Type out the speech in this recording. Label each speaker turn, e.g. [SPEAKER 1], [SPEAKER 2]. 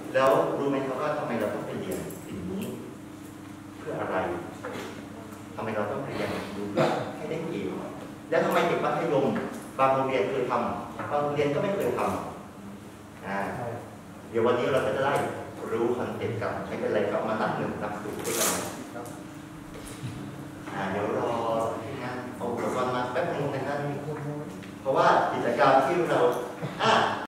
[SPEAKER 1] แล้วรู้ไหมครับว่าทำไมเราต้องไปเรียนสิ่งนี้เพื่ออะไรทำไมเราต้องเรียนรู้เพื่อให้ได้เกรดแล้วทำไมเด็กมัธยมบางโรงเรียนเคยทำบางโรงเรียนก็ไม่เคยทำเดี๋ยววันนี้เราจะได้รู้คอนเซ็ปต์กันไม่เป็นไรครับมานับหนึ่งนับสูงด้วยกันเดี๋ยวรอที่นั่นเอาอุปกรณ์มาแป๊บนึงนะครับเพราะว่ากิจกรรมที่เรา